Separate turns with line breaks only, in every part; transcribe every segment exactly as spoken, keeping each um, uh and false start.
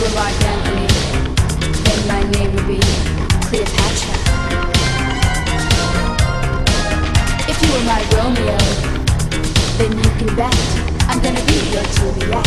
were Mark Anthony, then my name would be Cleopatra. If you were my Romeo, then you can bet I'm gonna be your Juliet.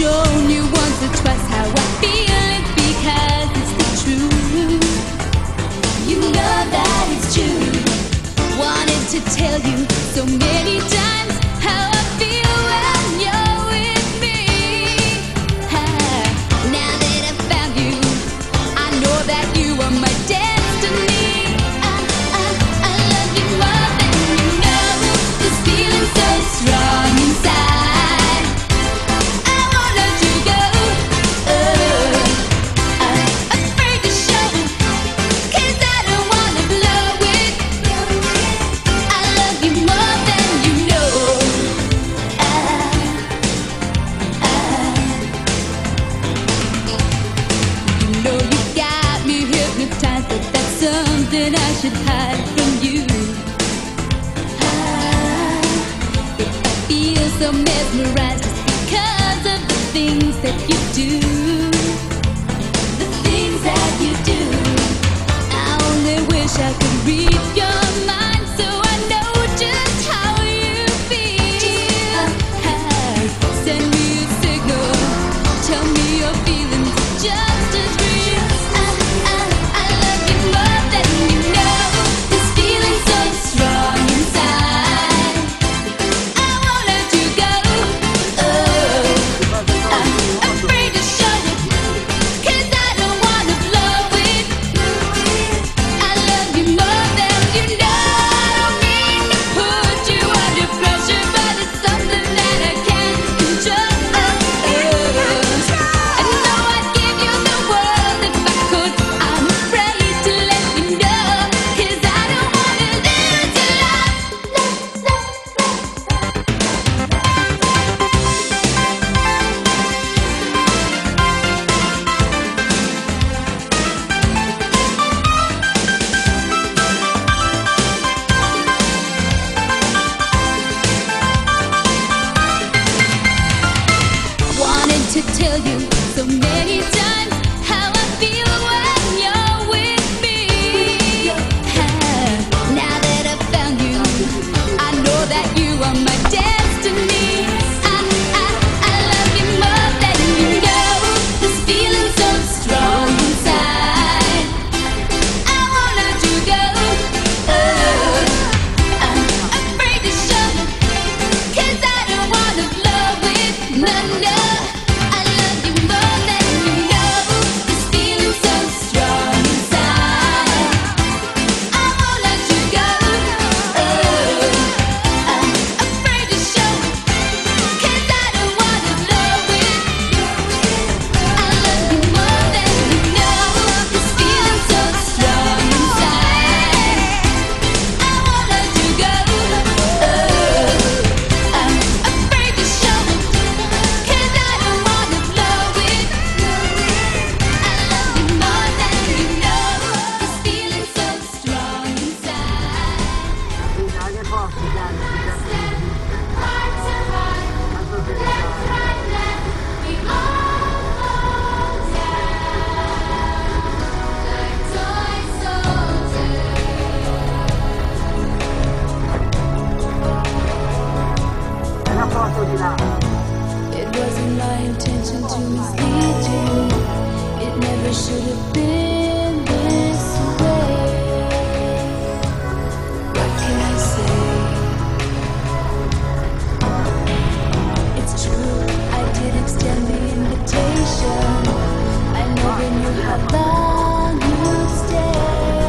shown you once or twice how I feel. It's because it's the truth. You know that it's true. Wanted to tell you so many times how I feel when you're with me. Ah, now that I found you, I know that you are my destiny. I, I, I love you more than you know. This feeling so strong inside. I won't let you go. Oh, I'm afraid to show it, 'cause I don't wanna blow it. I love you more than you know. I, I, you know you got me hypnotized, but that's something I should hide from you. Ah, if I feel so mesmerized, it's because of the things that you do. The things that you do. I only wish I could read your mind so I know just how you feel. Ah, send me a signal, tell me your feelings are just as real. I, I, I love you more than you know. This feeling so strong inside. I won't let you go. Oh, I'm afraid to show it, 'cause I don't wanna blow it. I love you more than you know. I don't mean to put you under pressure, but it's something that I can't control. I know I'd give you the world if I could. I'm afraid to let you know, 'cause I don't wanna lose your love. Wanted to tell you so many times how I feel when you're with me. Ah, now that I found you, I know that you are my destiny. I, I, I love you more than you know. This feeling so strong inside. I won't let you go. Oh, I'm afraid to show it, 'cause I don't wanna blow it. No, no. I love you more than you know. This feeling so strong inside. I won't let you go. Oh, I'm afraid to show it, 'cause I don't wanna blow it. I love you more than you know. This feeling so strong inside. I won't let you go. Oh, I'm afraid to show it, 'cause I don't wanna blow it. I love you more than you know. This feeling so strong inside. Heart to heart, left, right, left, we all fall down like toy soldiers. It wasn't my intention to mislead you. It never should have been this way. What can I say? It's true, I did extend the invitation. I never knew how long you'd stay.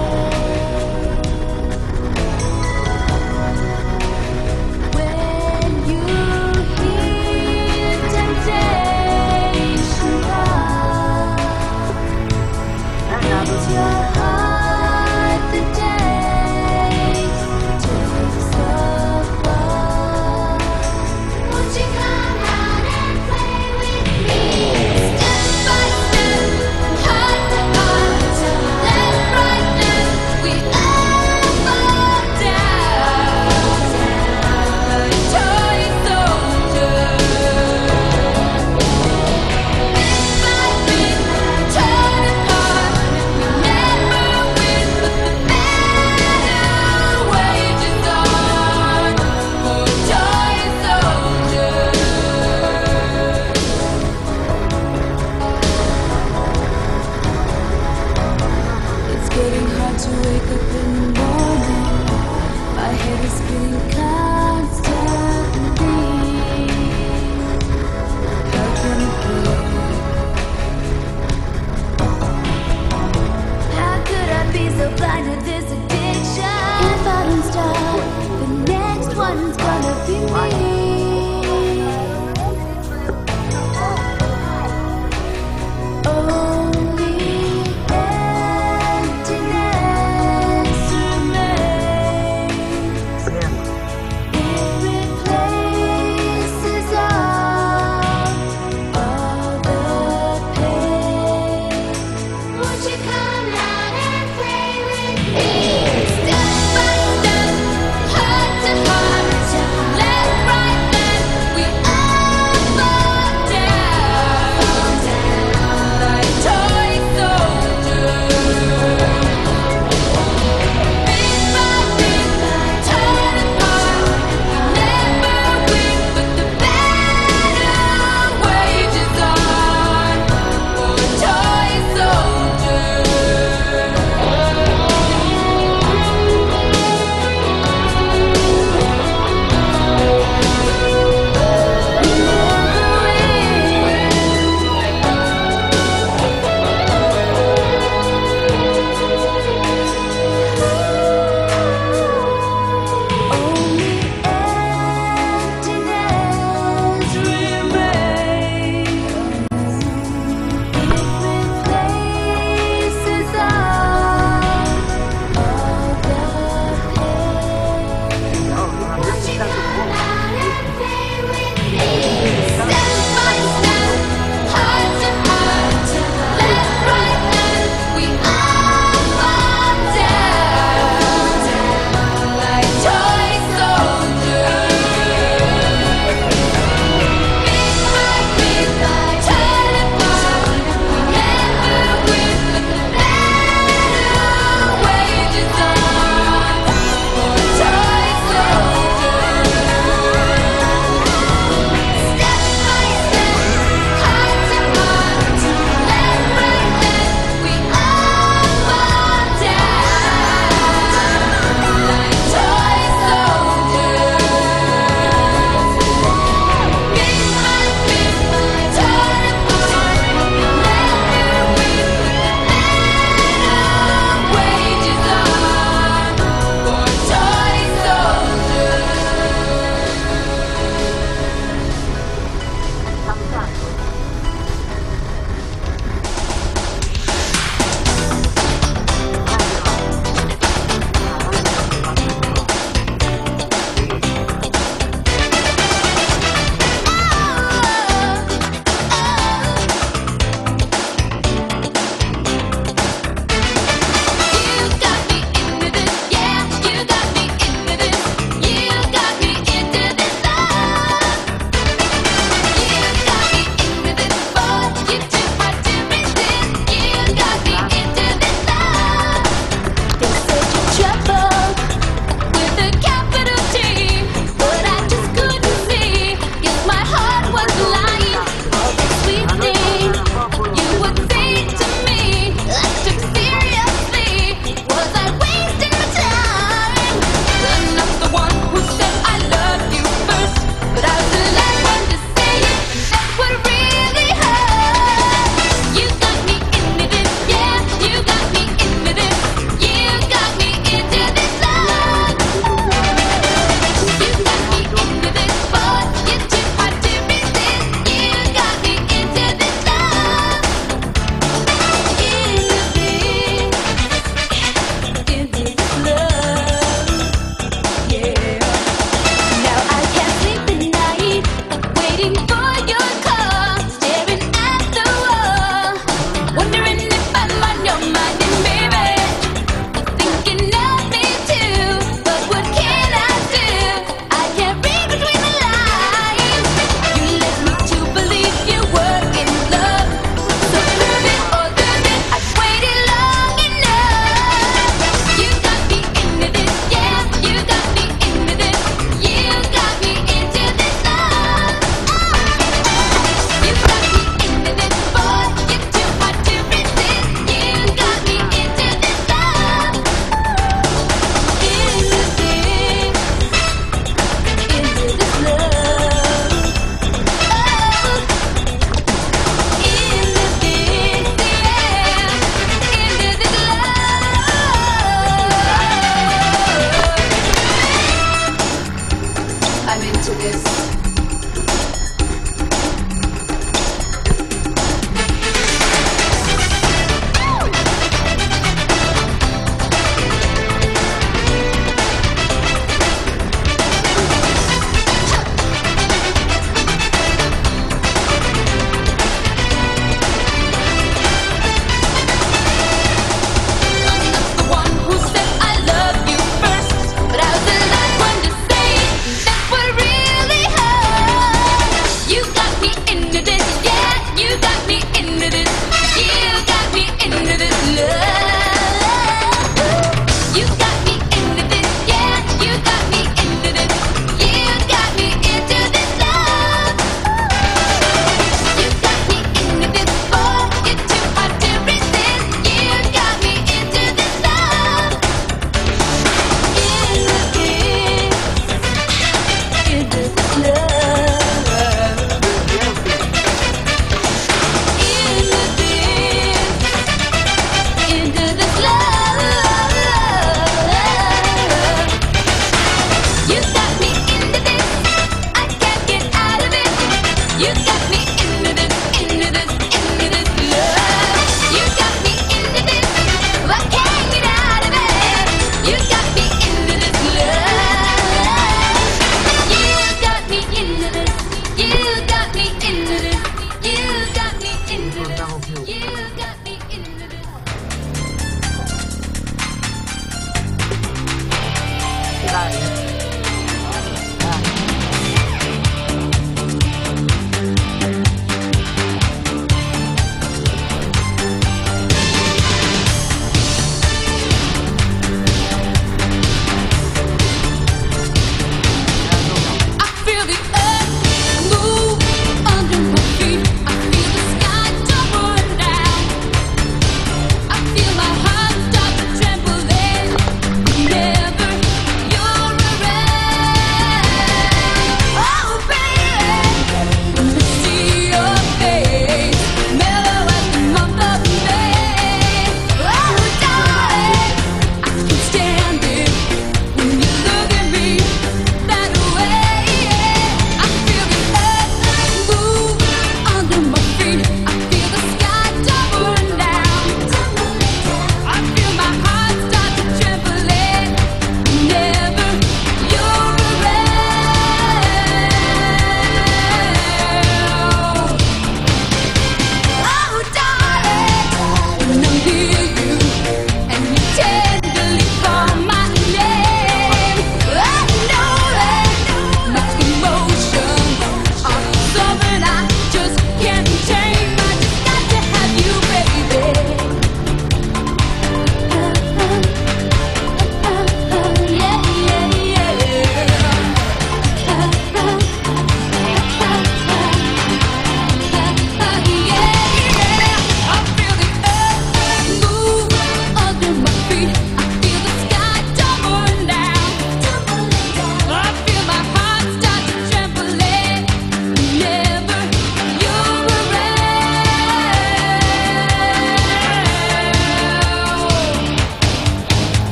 When you hear temptation come,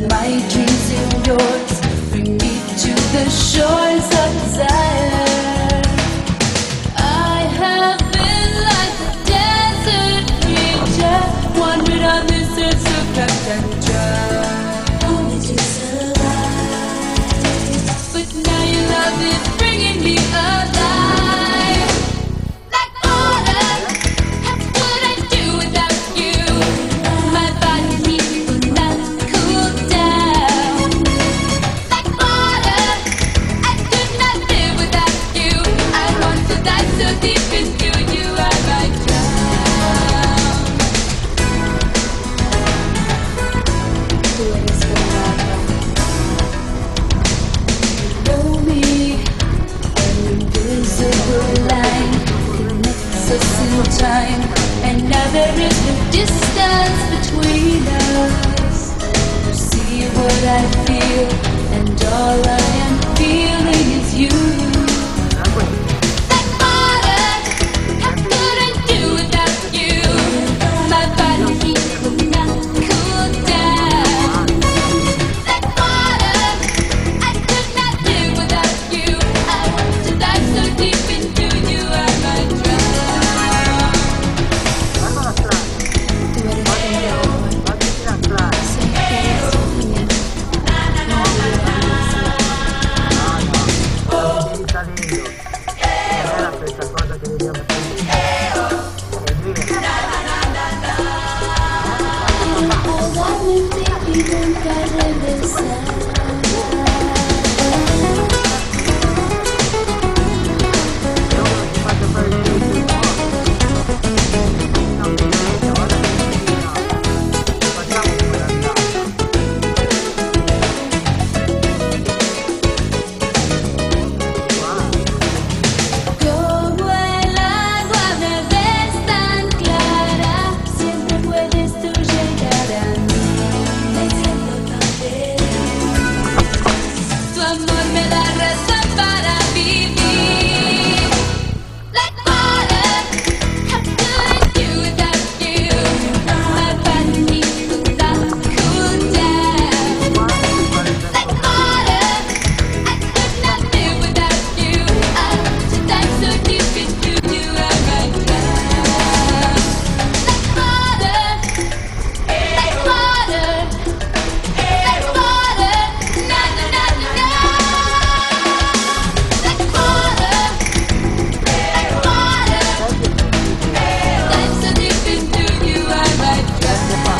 my dreams and yours bring me to the shores of desire. I have been like a desert creature, wandered on this earth so cracked and dry, only to survive. But now your love is bringing me alive. Like water, how could I do without you? My body heat will not cool down. Like water, I could not live without you. I want to dive so deep into you, I might drown. The way it's going on now. You know me, an invisible line connects us in time, and now there is no distance between us. You see what I feel, and all I am feeling is you. Like water, how could I do without you? My body heat will not cool down. Like water, I could not live without you. I want to dive so deep into you, I might drown. Do anything you want. Say yes to me. Agárrenme y nunca regresar. Como el agua me ves tan clara, siempre puedes tú llegar a mí. Me siento tan feliz. Tu amor me da razón para vivir. Like water, how could I do without you? My body needs to stop, cool down. Like water, I could not live without you. I want to dive so deep into you, I might drown. Like water, like water, like water, na na na na na. Like water, like water, dive so deep into you, I might drown.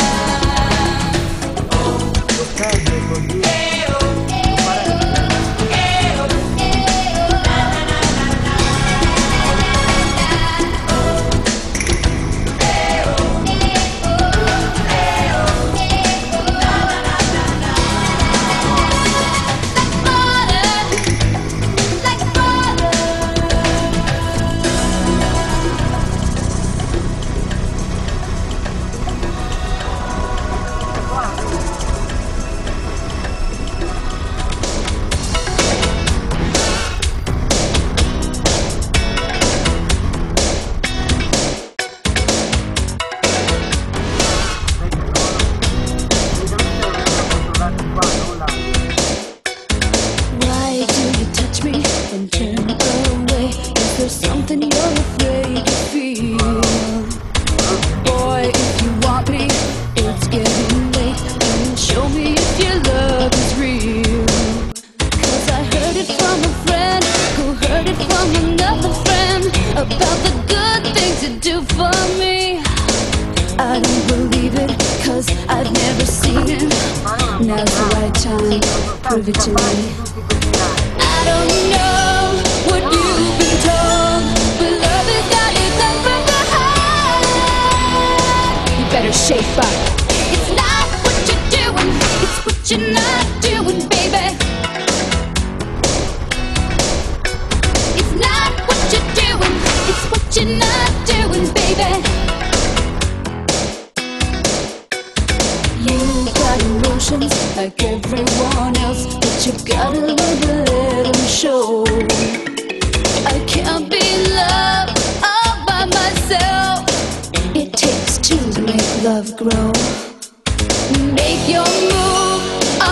Why do you touch me and turn away? Is there something you're afraid to feel? Boy, if you want me, it's getting late. And show me if your love is real. 'Cause I heard it from a friend who heard it from another friend about the good things you do for me. I don't believe it, 'cause I've never seen it. Now's the right time, prove it to me. I don't know what you've been told, but love is got to come from the heart. You better shape up. It's not what you're doing, it's what you're not doing, baby. It's not what you're doing, it's what you're not doing, baby. You got emotions like everyone else, but you gotta learn to let them show. I can't be loved all by myself. It takes two to make love grow. Make your move,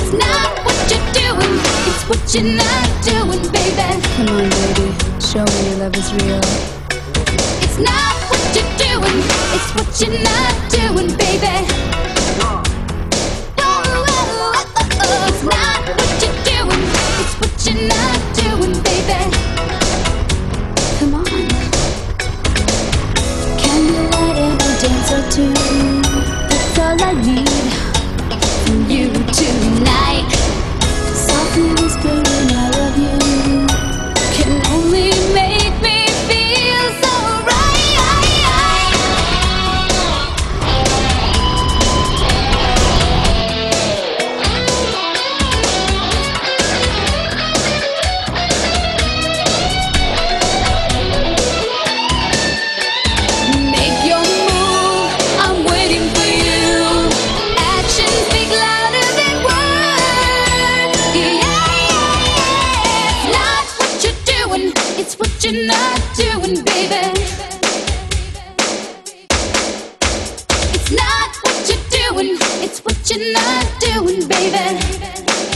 It's not what you're doing, it's what you're not doing, baby.
Come on, baby, show me your love is real.
It's not what you're doing, it's what you're not doing, baby. Oh, oh, oh, oh. It's not what you're doing, it's what you're not doing, baby.
Come on.
Candlelight and a dance or two, that's all I need from you tonight.
Softly whispering I love you
Can only make me feel so Make your move, I'm waiting for you. Actions speak louder than words. Yeah, yeah, yeah. It's not what you're doing, it's what you're not doing, baby. It's not what you're doing, it's what you're not doing, baby.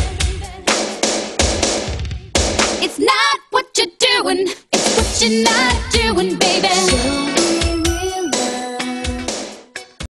It's not what you're doing, it's what you're not